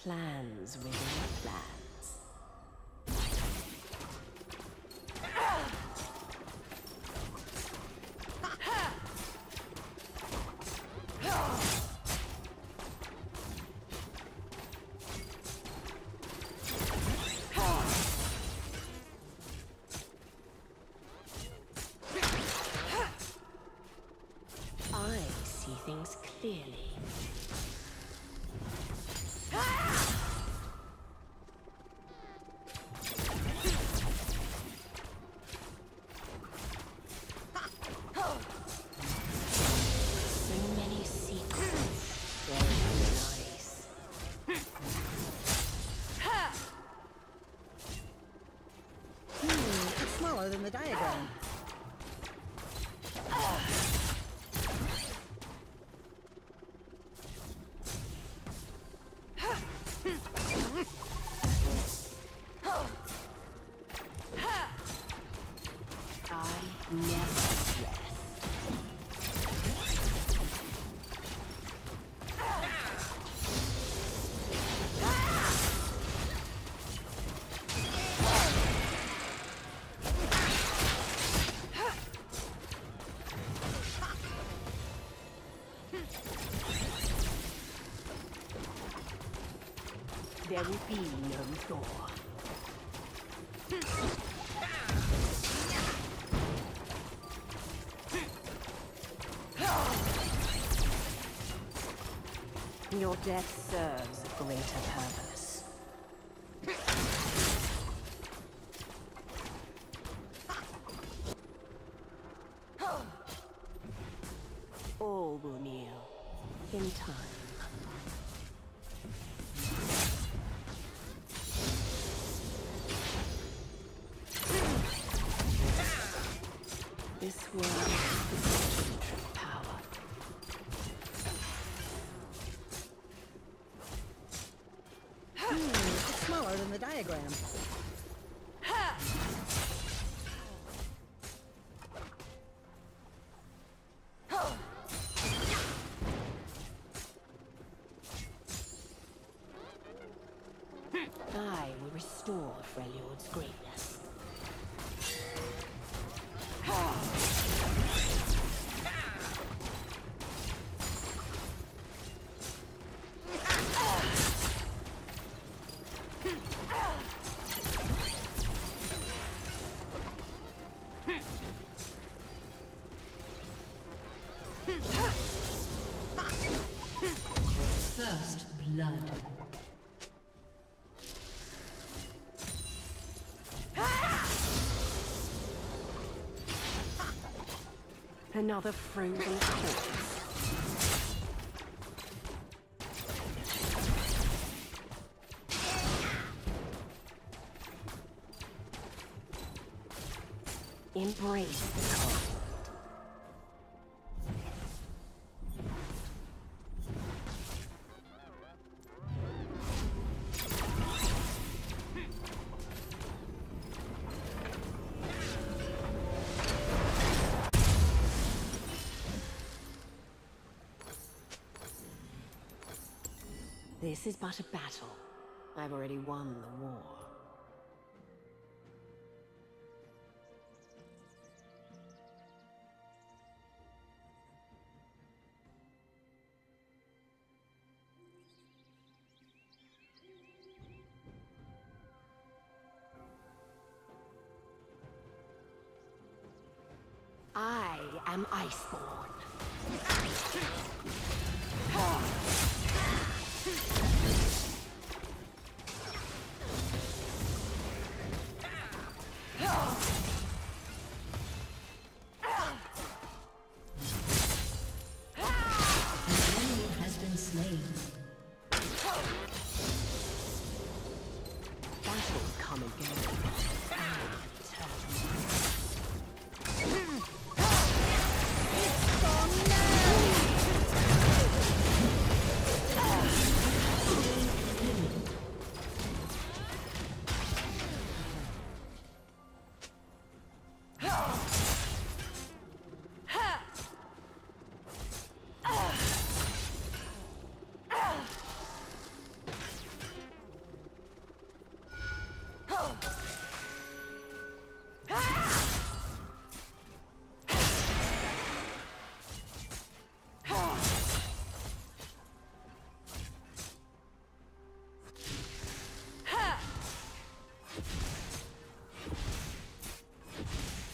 Plans within plans. I see things clearly. Smaller than the diagram. I never rest. There will be no Thor. Your death serves a greater purpose. All will kneel in time. This world is true power. It's smaller than the diagram. I will restore Freljord's greatness. First blood. Another frozen corpse. Embrace the cold. This is but a battle. I've already won the war. I am Iceborn. Battles come again.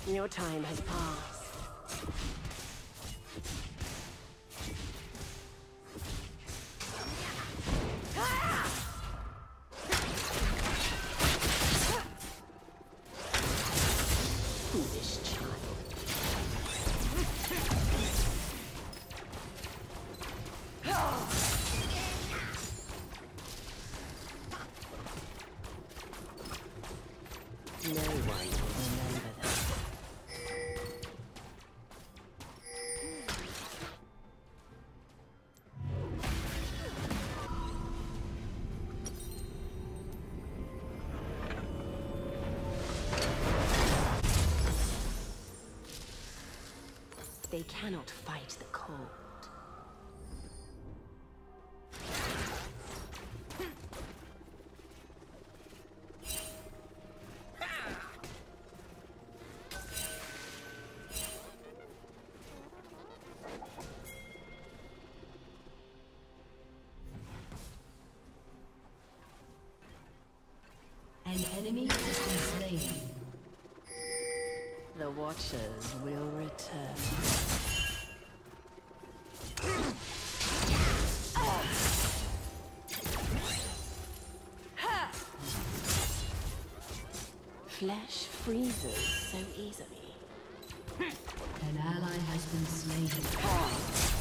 Your time has passed. Foolish child. No one will remember them. They cannot fight the cold. An enemy has been slain. The Watchers will return. Flesh freezes so easily. An ally has been slain.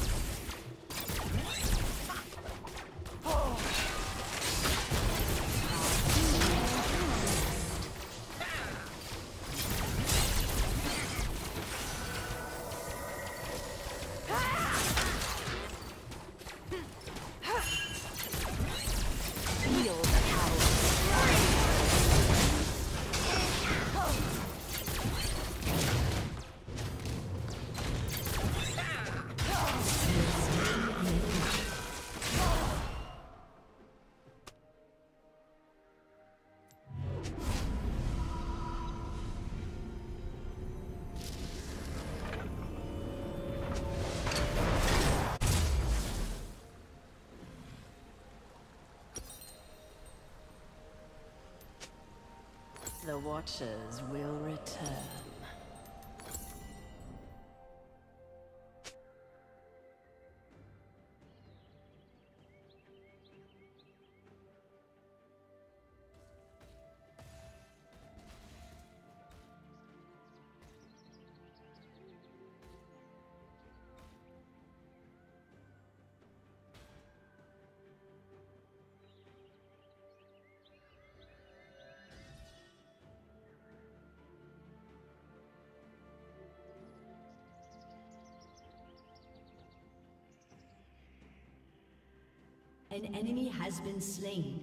Feel the power. The Watchers will return. An enemy has been slain.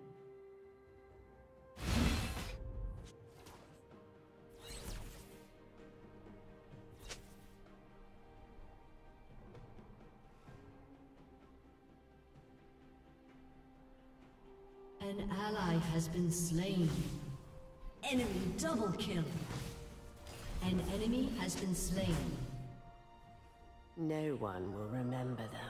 An ally has been slain. Enemy double kill. An enemy has been slain. No one will remember them.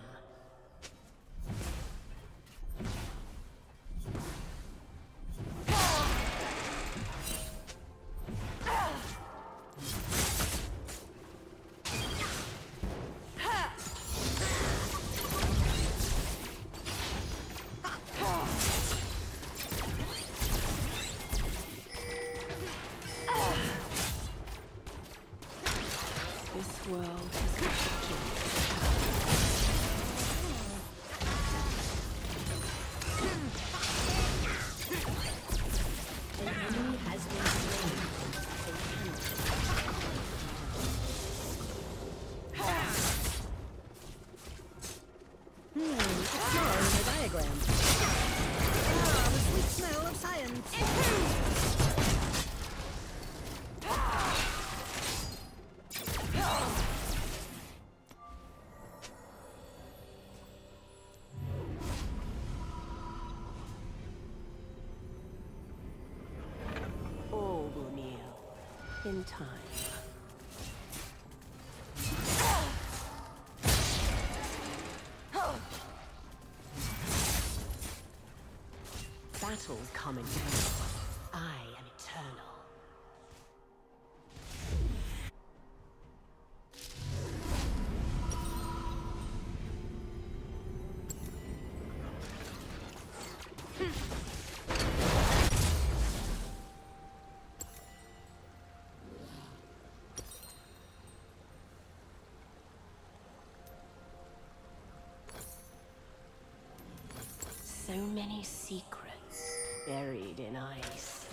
This world is An enemy has been slain. It's smaller than the diagram. Ah, the sweet smell of science. all will kneel in time. Battles come and go. I am eternal. So many secrets buried in ice.